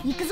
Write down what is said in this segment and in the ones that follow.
行くぞ。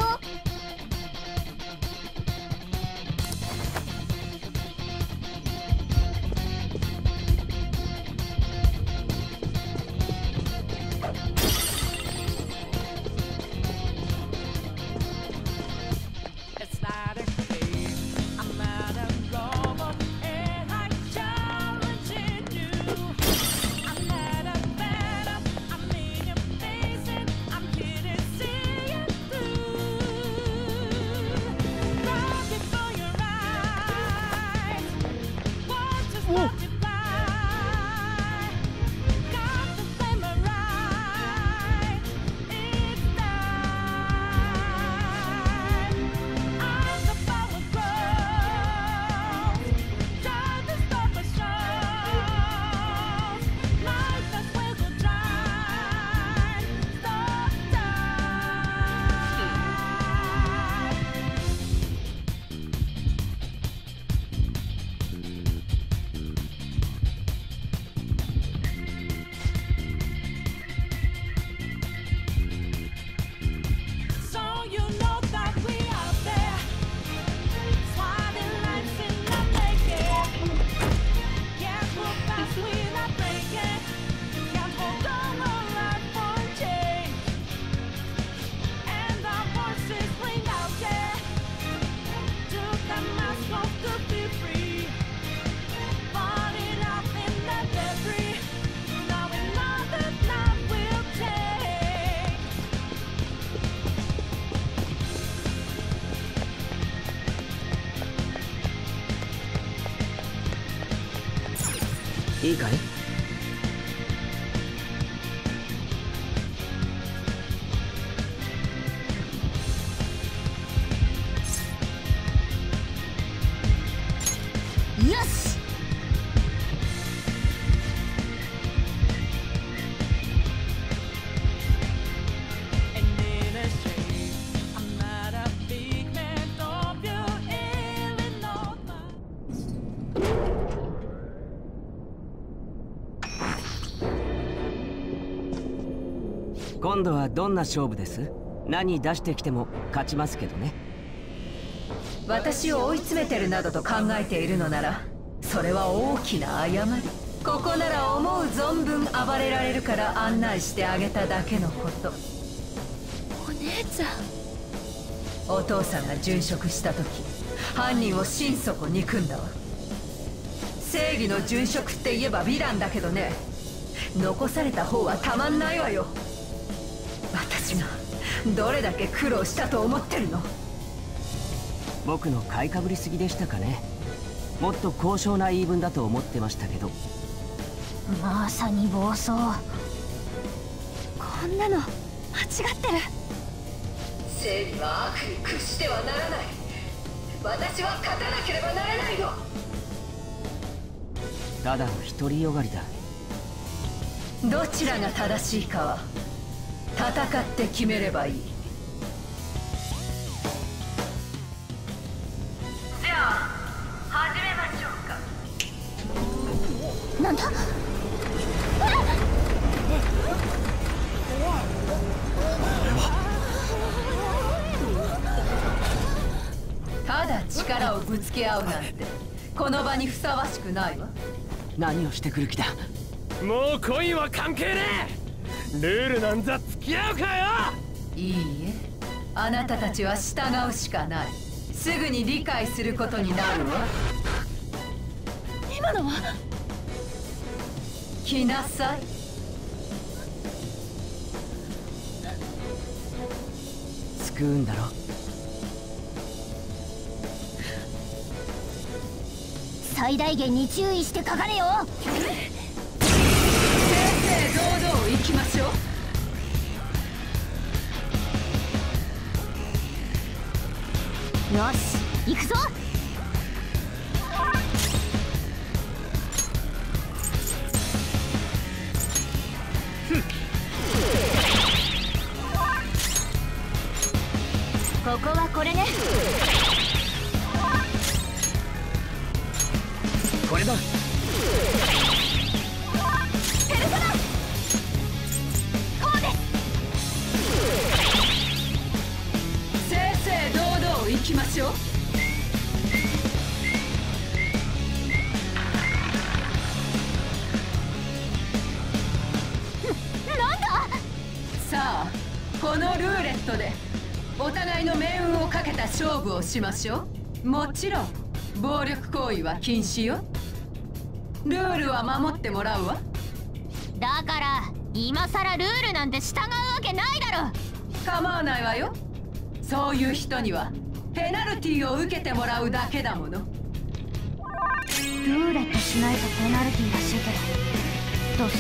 いいかい？ よし。 今度はどんな勝負です？何出してきても勝ちますけどね。 私を追い詰めてるなどと考えているのなら、それは大きな誤り。ここなら思う存分暴れられるから案内してあげただけのこと。 お姉ちゃん。 お父さんが殉職した時、犯人を心底憎んだわ。正義の殉職って言えばヴィランだけどね、残された方はたまんないわよ。私がどれだけ苦労したと思ってるの。 僕の買いかぶりすぎでしたかね。もっと高尚な言い分だと思ってましたけど。 まさに暴走。こんなの間違ってる。 正義は悪に屈してはならない。私は勝たなければならないの。 ただの独りよがりだ。 どちらが正しいかは戦って決めればいい。じゃあ始めましょうか。 なんだ。 ただ力をぶつけ合うなんてこの場にふさわしくないわ。 何をしてくる気だ。 もう恋は関係ねえ。ルールなんざ付き合うかよ。 いいえ、あなたたちは従うしかない。すぐに理解することになるわ。 今のは。 来なさい。 救うんだろ。 最大限に注意してかかれよ。 正々堂々行きましょう。 よし、行くぞ。ここはこれね。 これだ。 ペルソナこうです。 ことでお互いの命運をかけた勝負をしましょう。もちろん暴力行為は禁止よ。ルールは守ってもらうわ。 だから今さらルールなんて従うわけないだろ。 構わないわよ。そういう人にはペナルティーを受けてもらうだけだもの。 ルーレットしないとペナルティーらしいけど、どうする？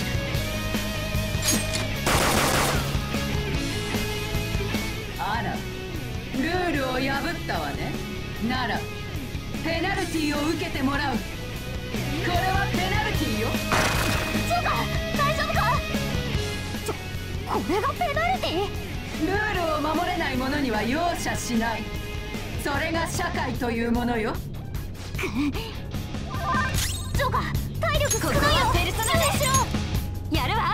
あら、ルールを破ったわね。ならペナルティーを受けてもらう。これはペナルティーよ。 ちょっと大丈夫か？これがペナルティー？ ルールを守れない者には容赦しない。それが社会というものよ。 ジョーカー、体力少ないよ。ペルソナでしろ。やるわ。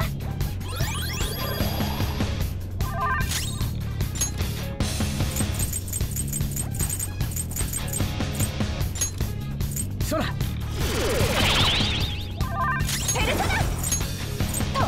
そらペルソナと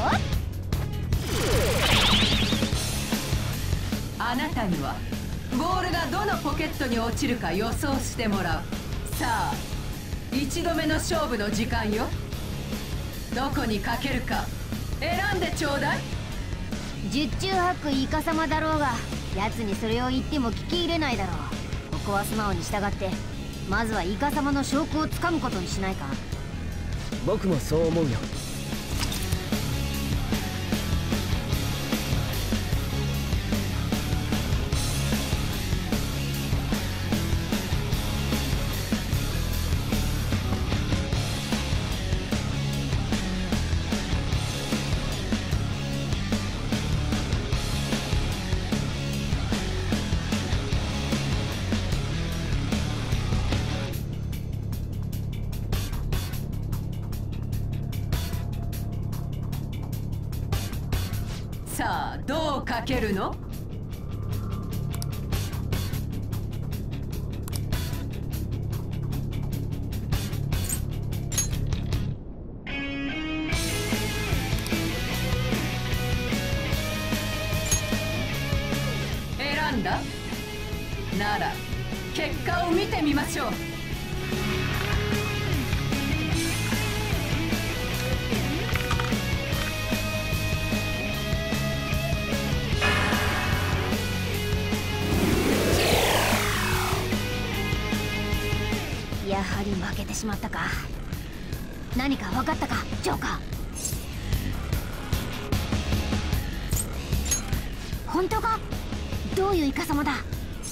あなたにはボールがどのポケットに落ちるか予想してもらう。さあ、1度目の勝負の時間よ。どこにかけるか選んでちょうだい。 十中八九イカ様だろうが、奴にそれを言っても聞き入れないだろう。ここは素直に従って、まずはイカ様の証拠をつかむことにしないか。 僕もそう思うよ。 さあ、どうかけるの？選んだ？なら結果を見てみましょう。 やはり負けてしまったか。何か分かったか、ジョーカー。本当か？どういうイカ様だ？な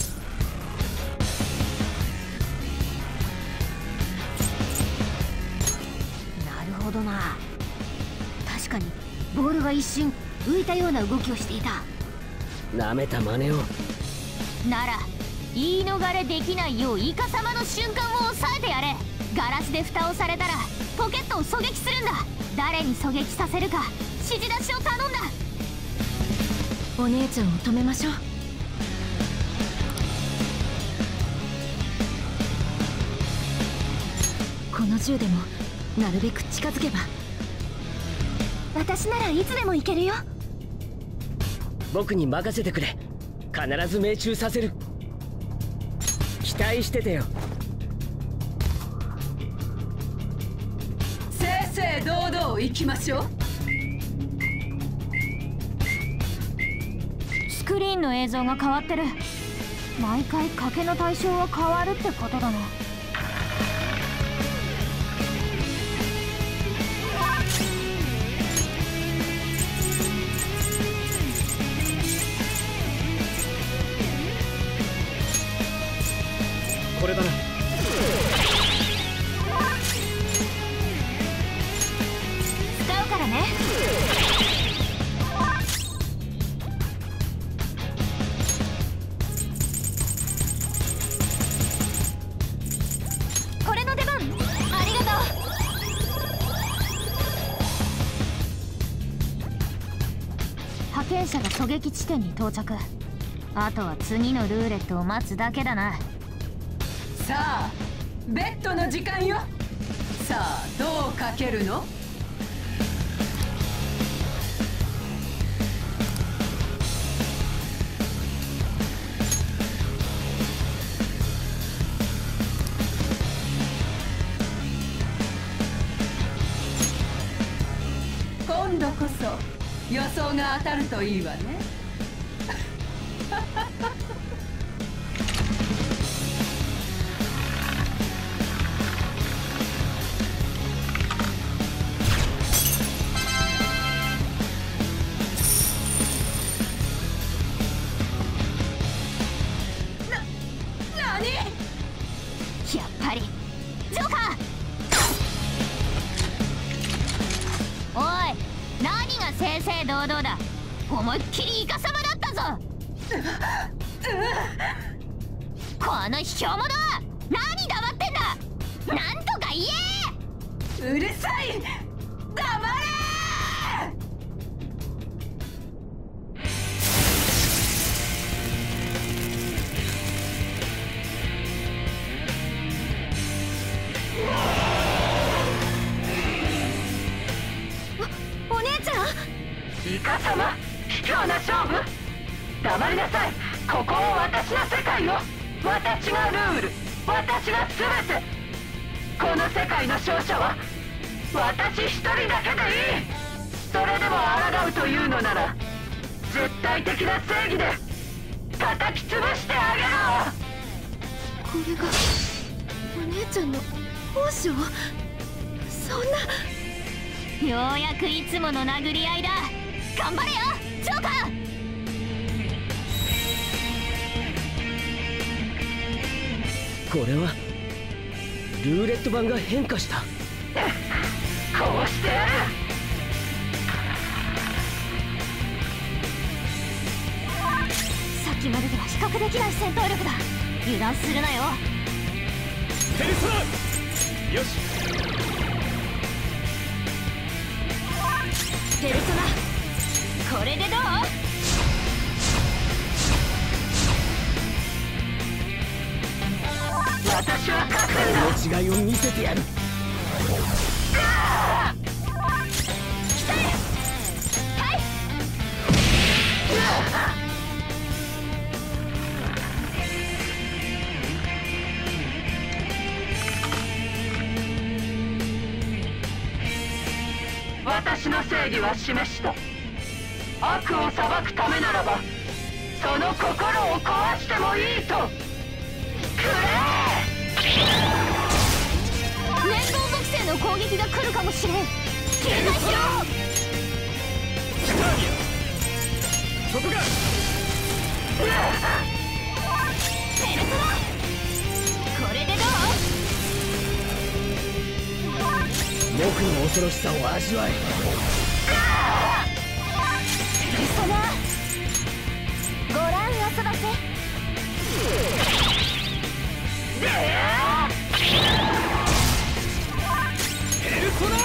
るほどな。確かにボールが一瞬浮いたような動きをしていた。 なめた真似を。 なら言い逃れできないようイカ様の瞬間を抑えてやれ。ガラスで蓋をされたらポケットを狙撃するんだ。誰に狙撃させるか指示出しを頼んだ。お姉ちゃんを止めましょう。この銃でもなるべく近づけば。私ならいつでも行けるよ。 僕に任せてくれ。必ず命中させる。期待しててよ。 正々堂々行きましょう。 スクリーンの映像が変わってる。毎回賭けの対象は変わるってことだな。 これだな。 使うからね。これの出番。ありがとう。派遣者が狙撃地点に到着。あとは次のルーレットを待つだけだな。 さあ、ベッドの時間よ。さあ、どうかけるの？ 今度こそ予想が当たるといいわね。 やっぱりジョーカー。おい、何が正々堂々だ。思いっきりイカサマだったぞ。この卑怯者は何黙ってんだ。なんとか言え。 うるさい、黙れ。 お姉ちゃん。 イカ様、卑怯な勝負。黙りなさい。ここは私の世界よ。私がルール、私が全て。この世界の勝者は私一人だけでいい。それでも抗うというのなら絶対的な正義で叩き潰してあげろ。 これがお姉ちゃんの本性。そんな。ようやくいつもの殴り合いだ。頑張れよジョーカー。 これはルーレット版が変化した。 こうしてやる。 さっきまでとは比較できない戦闘力だ。油断するなよ。 ペルソナ。よし。 ペルソナ、これでどう？ 私は勝つんだ。 この違いを見せてやる。 私の正義は示した。悪を裁くためならばその心を壊してもいいと。くれ。 連動属性の攻撃が来るかもしれん。警戒しろ。 スターニア、そこが。 ペルソナ、これでどう？ 僕の恐ろしさを味わえ。 ペルソナ、ご覧遊ばせ。 ペルソナ。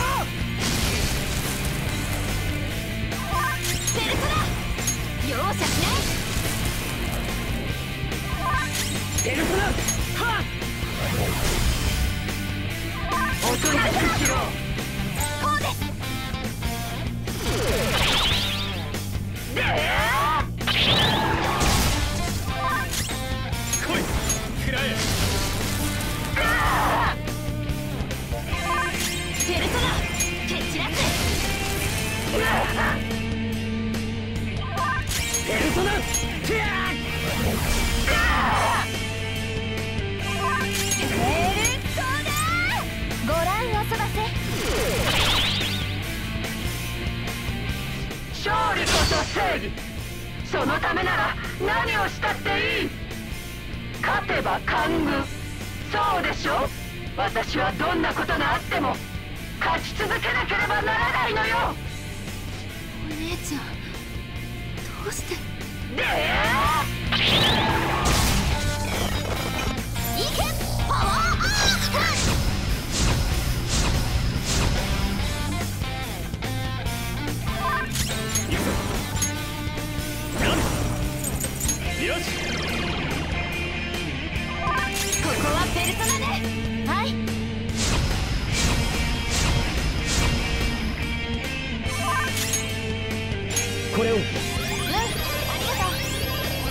ペルソナ、容赦しない。 ペルソナ、はっ。 おとなしくしろ。 こうです。 来い、食らえ。 ペルソナ、蹴散らす。 ペルソナ、キャー。 ペルソナ、ご覧遊ばせ。 勝利こそ正義。そのためなら何をしたっていい。勝てば官軍。そうでしょ。私はどんなことがあっても勝ち続けなければならないのよ。 お姉ちゃん、どうして。いけ、パワーアー行くぞ。よし。 ここはペルソナで。はい。 これを。 うん、ありがとう。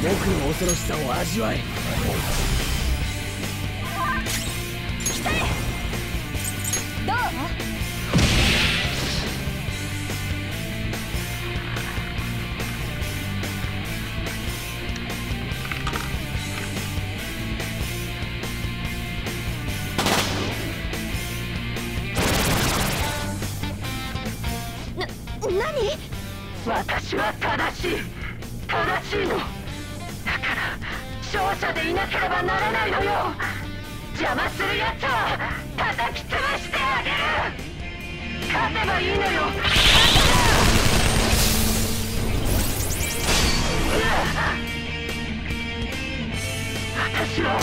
僕の恐ろしさを味わえ。 来たれ。どう？何？ 私は正しいの。だから勝者でいなければならないのよ。邪魔するやつは叩き潰してあげる。勝てばいいのよ。私は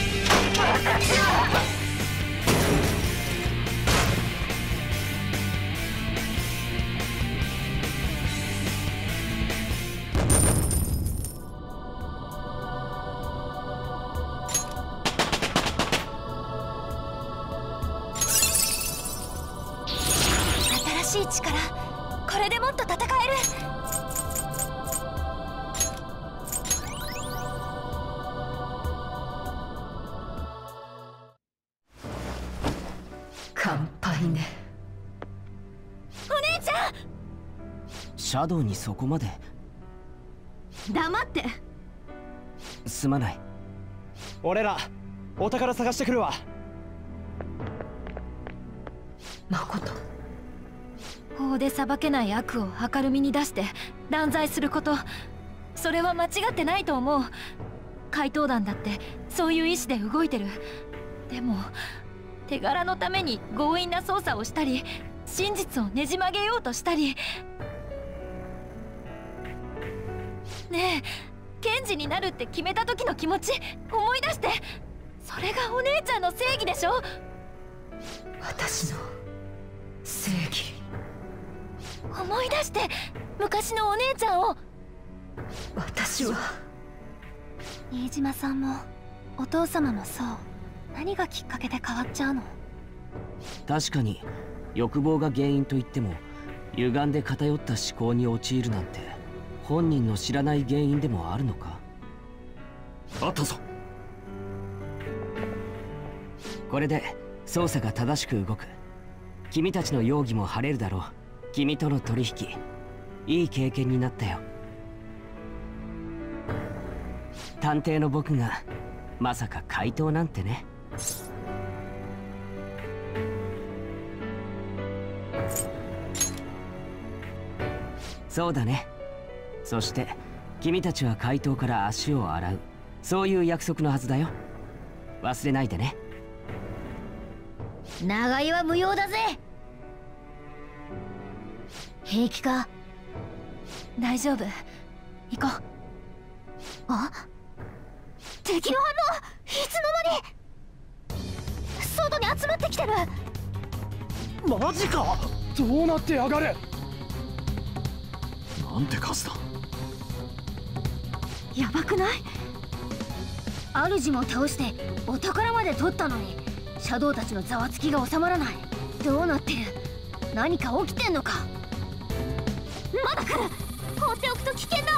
新しい力、これでもっと戦える。 乾杯ね。 お姉ちゃん。 シャドウにそこまで。 黙って。 すまない。 俺らお宝探してくるわ。 誠、 法で裁けない悪を明るみに出して断罪すること、それは間違ってないと思う。怪盗団だってそういう意志で動いてる。でも手柄のために強引な操作をしたり、真実をねじ曲げようとしたり。ねえ、検事になるって決めた時の気持ち思い出して。それがお姉ちゃんの正義でしょ。 私の正義。 思い出して、昔のお姉ちゃんを。 私は新島さんもお父様もそう。何がきっかけで変わっちゃうの？ 確かに欲望が原因といっても、歪んで偏った思考に陥るなんて本人の知らない原因でもあるのか。 あったぞ。 これで捜査が正しく動く。君たちの容疑も晴れるだろう。君との取引、いい経験になったよ。探偵の僕がまさか怪盗なんてね。そうだね。そして君たちは怪盗から足を洗う、そういう約束のはずだよ。忘れないでね。 長居は無用だぜ。平気か？大丈夫、行こう。あ、敵の反応。いつの間に。外に集まってきてる。 マジか。どうなってやがる。 なんて数だ。 やばくない？主も倒してお宝まで取ったのに、シャドウたちのざわつきが収まらない。どうなってる？何か起きてんのか？まだ来る。放っておくと危険だ。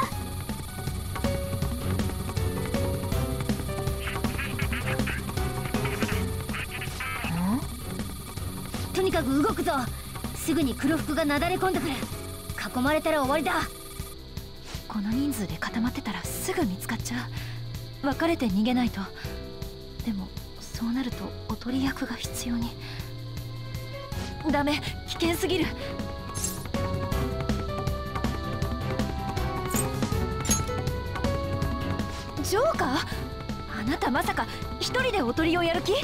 とにかく動くぞ。すぐに黒服がなだれ込んでくる。囲まれたら終わりだ。この人数で固まってたらすぐ見つかっちゃう。別れて逃げないと。でもそうなるとおとり役が必要に。ダメ、危険すぎる。ジョーカー？あなたまさか一人でおとりをやる気？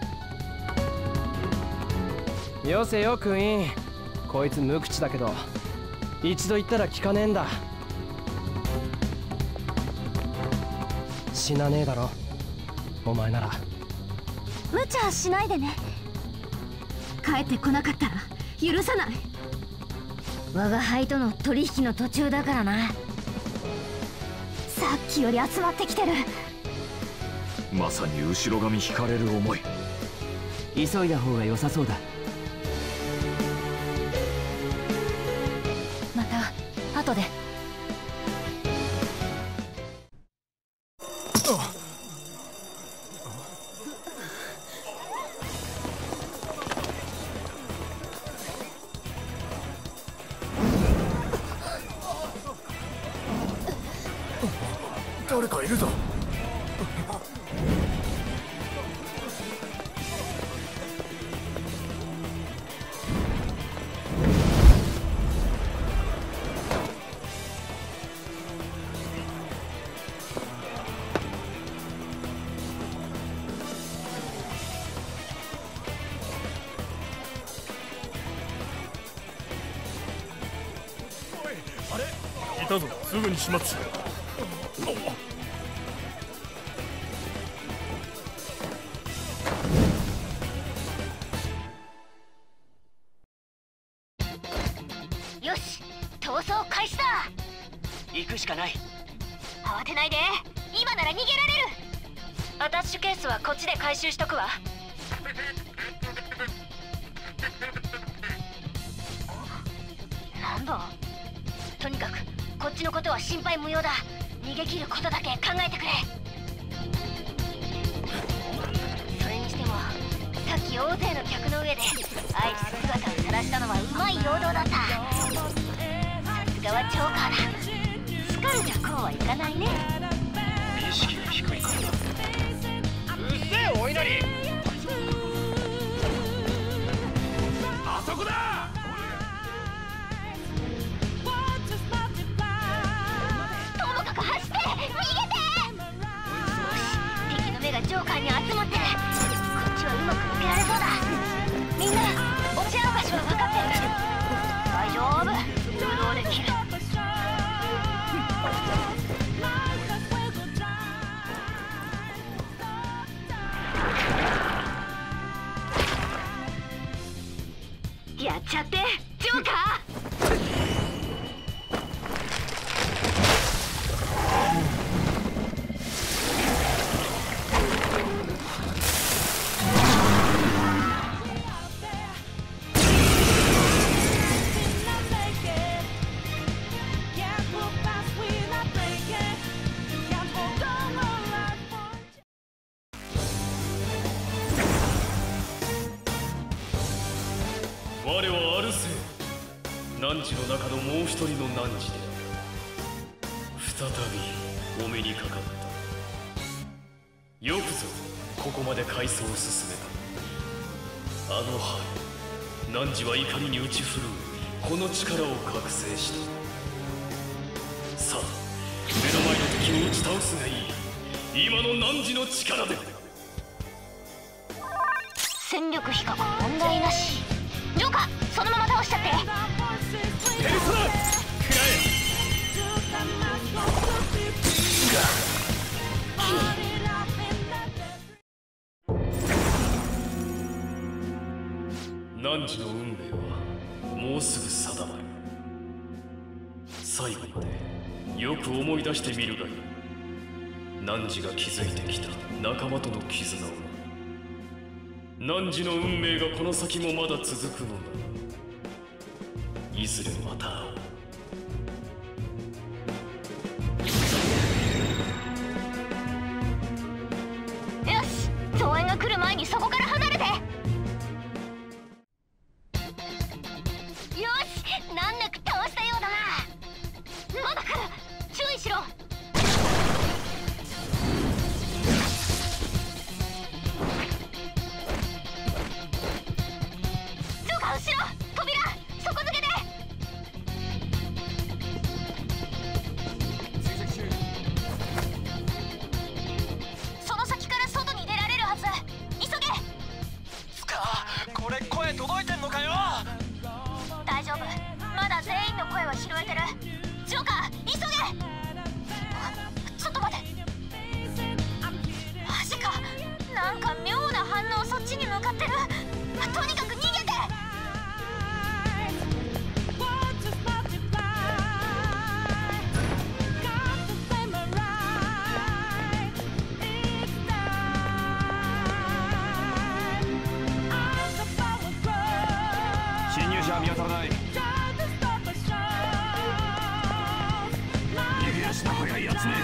よせよクイーン。こいつ無口だけど一度言ったら聞かねえんだ。死なねえだろお前なら。 無茶しないでね。帰ってこなかったら許さない。我が輩との取引の途中だからな。さっきより集まってきてる。 まさに後ろ髪引かれる思い。 急いだ方が良さそうだ。 また後で。 誰かいるぞ。いたぞ、すぐに始末しろ。 よし、逃走開始だ。 行くしかない。 慌てないで、今なら逃げられる。アタッシュケースはこっちで回収しとくわ。なんだ、とにかくこっちのことは心配無用だ。逃げ切ることだけ考えてくれ。それにしてもさっき大勢の客の上であいつ姿を晒したのはうまい陽動だった。さすがはジョーカーだ。スカルじゃこうはいかないね。 意識が低いからだ。 うっせえお稲荷。 あそこだ。 ともかく走って、逃げて。よし、敵の目がジョーカーに集まってる。こっちはうまく抜けられそうだ。みんな落ち合う場所は分かってる。大丈夫、誘導できる。やっちゃって、ジョーカー。 我はアルセウ、汝の中のもう一人の汝である。再びお目にかかった。よくぞここまで階層を進めた。あの春、汝は怒りに打ち振るうこの力を覚醒した。さあ、目の前の敵を打ち倒すがいい。今の汝の力で。 戦力比較問題なし。ジョーカー、そのまま倒しちゃって。 ペルソナ食らえ。汝の運命はもうすぐ定まる。最後までよく思い出してみるがいい。汝が築いてきた仲間との絆を。汝の運命がこの先もまだ続くのなら、いずれまた会おう。 よし、増援が来る前にそこから離れて。よし、難なく倒したようだな。まだ来る、注意しろ。ジョーカー、後ろ扉底付けで。その先から外に出られるはず。急げ。 つか、これ声届いてんのかよ。 大丈夫、まだ全員の声は拾えてる。ジョーカー、急げ。ちょっと待て、マジか。なんか妙な反応、そっちに向かってる。とにかく逃げて。 侵入者は見当たらない。逃げ足の速いやつめ。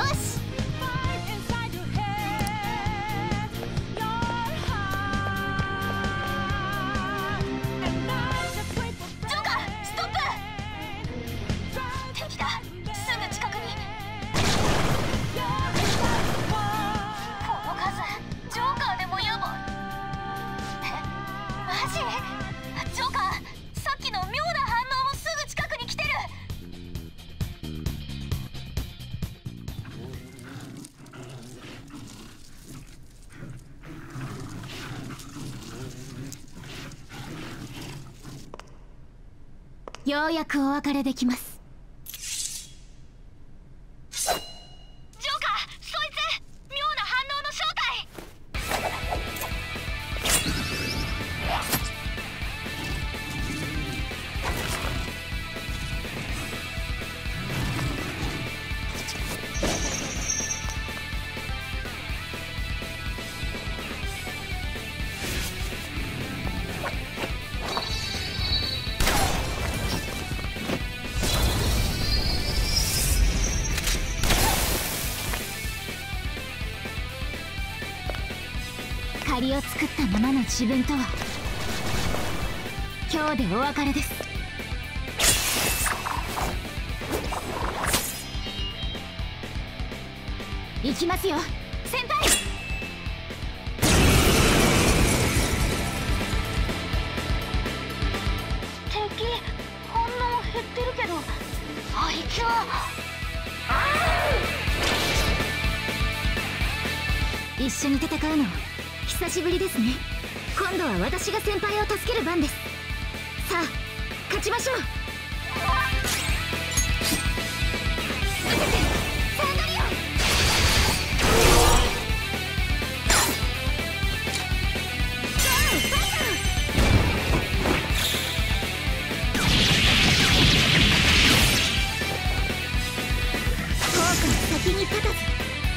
し。ようやくお別れできます。ジョーカー、そいつ妙な反応の正体。借りを作ったままの自分とは今日でお別れです。行きますよ先輩。敵反応減ってるけど、あいつは一緒に戦うの久しぶりですね。今度は私が先輩を助ける番です。さあ勝ちましょう。サンドリオン。効果の先に立たず。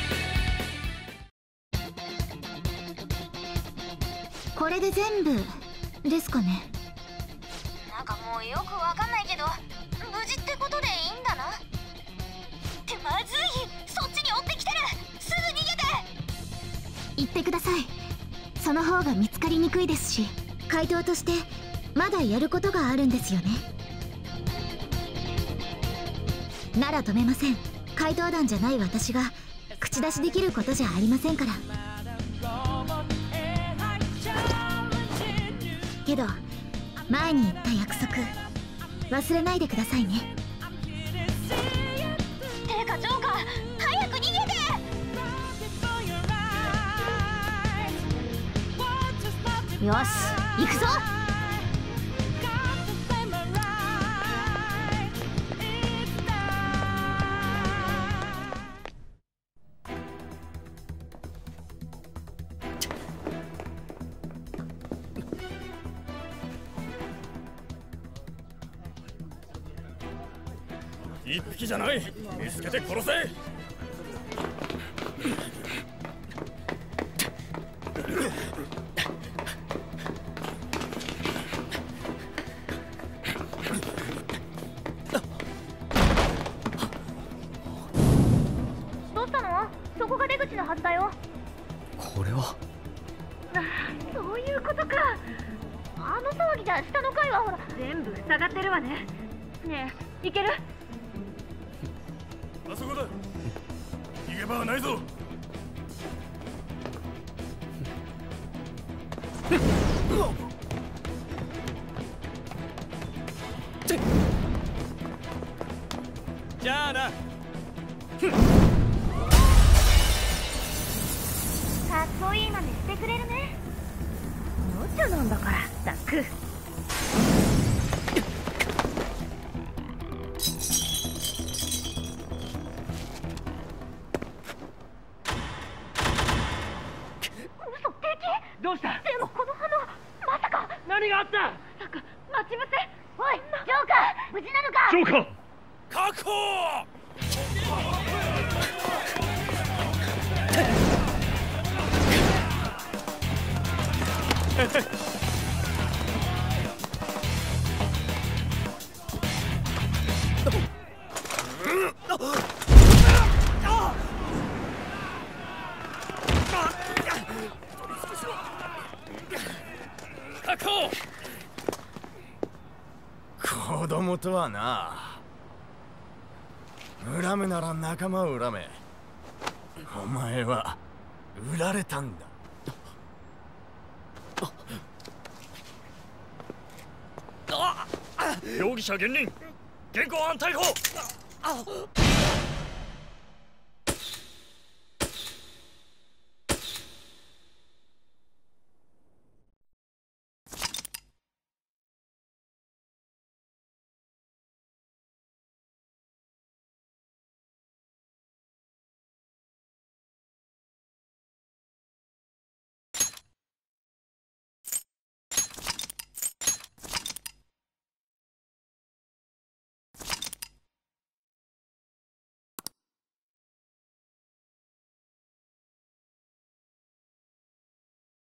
これで全部ですかね。なんかもうよくわかんないけど無事ってことでいいんだな。ってまずい、そっちに追ってきてる。すぐ逃げて。言ってください。その方が見つかりにくいですし、怪盗としてまだやることがあるんですよね。なら止めません。怪盗団じゃない私が口出しできることじゃありませんから。けど前に言った約束忘れないでくださいね。てかジョーカー、早く逃げて。よし行くぞ。 一匹じゃない。見つけて殺せ。 どうしたの？そこが出口のはずだよ。 これはそういうことか。あの騒ぎじゃ下の階はほら全部塞がってるわね。ねえ行ける？ あそこだ。逃げ場はないぞ。じゃあな。 かっこいい真似してくれるね。おもちゃなんだからザック。 どうした？ でもこの花まさか。 何があった？ なんか待ち伏せ。おいジョーカー、無事なのか？ ジョーカー確保。 ことはな、恨むなら仲間を恨め。お前は売られたんだ。 容疑者現任、現行犯逮捕。